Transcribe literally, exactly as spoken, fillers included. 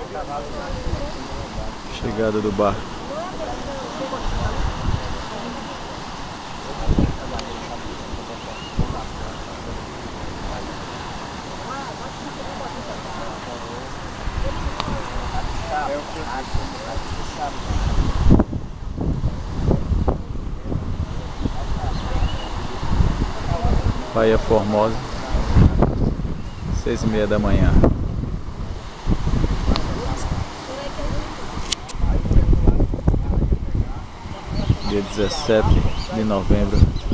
Chegada do barco. Baía Formosa, seis e meia da manhã. Dia dezessete de novembro